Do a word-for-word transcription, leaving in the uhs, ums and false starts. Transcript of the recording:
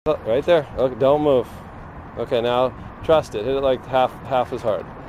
Right there. Okay, don't move. Okay, now trust it. Hit it like half half as hard.